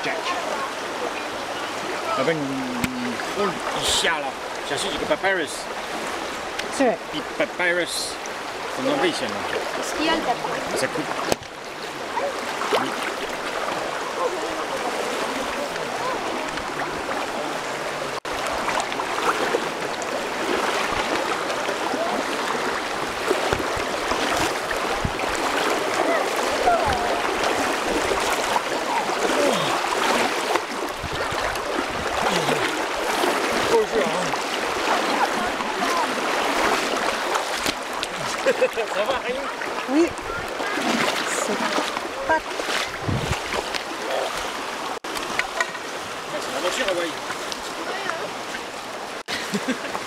Jack。要不然一下了，小心几个 papyrus。 C'est vrai. Papyrus， 很危险的。 Qu'est-ce qu'il y a le papyrus? Ça coupe. Ça va, rien? Oui. C'est pas... C'est la voiture, Hawaï.